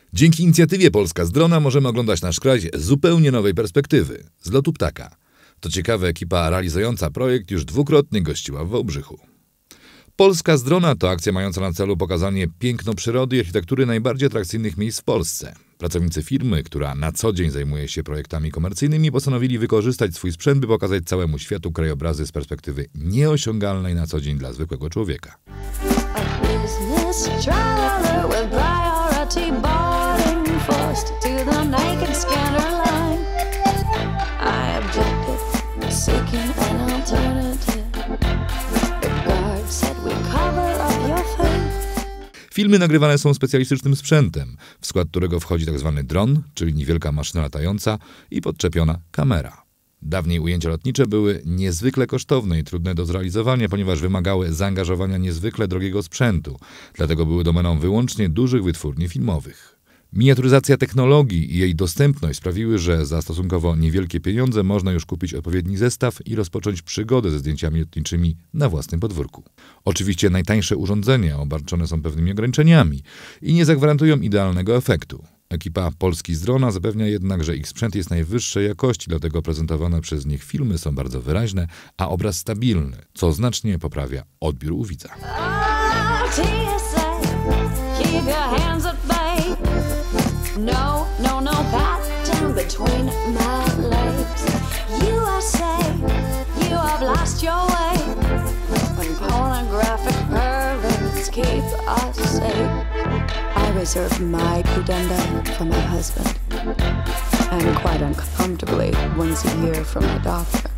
Dzięki inicjatywie Polska z drona możemy oglądać nasz kraj z zupełnie nowej perspektywy, z lotu ptaka. To ciekawa ekipa realizująca projekt już dwukrotnie gościła w Wałbrzychu. Polska z drona to akcja mająca na celu pokazanie piękno przyrody i architektury najbardziej atrakcyjnych miejsc w Polsce. Pracownicy firmy, która na co dzień zajmuje się projektami komercyjnymi, postanowili wykorzystać swój sprzęt, by pokazać całemu światu krajobrazy z perspektywy nieosiągalnej na co dzień dla zwykłego człowieka. Filmy nagrywane są specjalistycznym sprzętem, w skład którego wchodzi tzw. dron, czyli niewielka maszyna latająca i podczepiona kamera. Dawniej ujęcia lotnicze były niezwykle kosztowne i trudne do zrealizowania, ponieważ wymagały zaangażowania niezwykle drogiego sprzętu, dlatego były domeną wyłącznie dużych wytwórni filmowych. Miniaturyzacja technologii i jej dostępność sprawiły, że za stosunkowo niewielkie pieniądze można już kupić odpowiedni zestaw i rozpocząć przygodę ze zdjęciami lotniczymi na własnym podwórku. Oczywiście najtańsze urządzenia obarczone są pewnymi ograniczeniami i nie zagwarantują idealnego efektu. Ekipa Polski z drona zapewnia jednak, że ich sprzęt jest najwyższej jakości, dlatego prezentowane przez nich filmy są bardzo wyraźne, a obraz stabilny, co znacznie poprawia odbiór u widza. No, no, no pattern between my legs. USA, you have lost your way. When pornographic perverts keep us safe. I reserve my pudenda for my husband. And quite uncomfortably once a year from my doctor.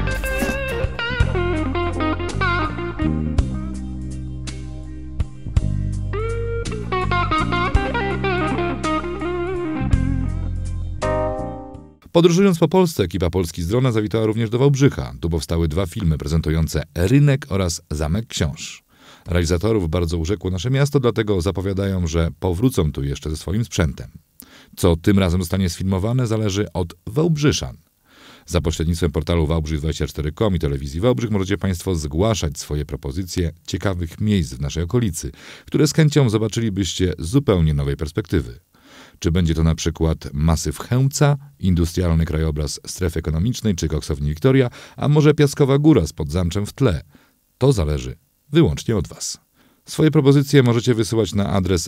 Podróżując po Polsce, ekipa Polski z drona zawitała również do Wałbrzycha. Tu powstały 2 filmy prezentujące Rynek oraz Zamek Książ. Realizatorów bardzo urzekło nasze miasto, dlatego zapowiadają, że powrócą tu jeszcze ze swoim sprzętem. Co tym razem zostanie sfilmowane, zależy od wałbrzyszan. Za pośrednictwem portalu wałbrzych24.com i telewizji Wałbrzych możecie Państwo zgłaszać swoje propozycje ciekawych miejsc w naszej okolicy, które z chęcią zobaczylibyście z zupełnie nowej perspektywy. Czy będzie to na przykład masyw Chełmca, industrialny krajobraz strefy ekonomicznej czy koksowni Wiktoria, a może Piaskowa Góra z Podzamczem w tle? To zależy wyłącznie od Was. Swoje propozycje możecie wysyłać na adres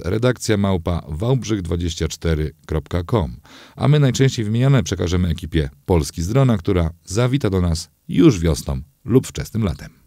redakcja@wałbrzych24.com, a my najczęściej wymieniane przekażemy ekipie Polski z drona, która zawita do nas już wiosną lub wczesnym latem.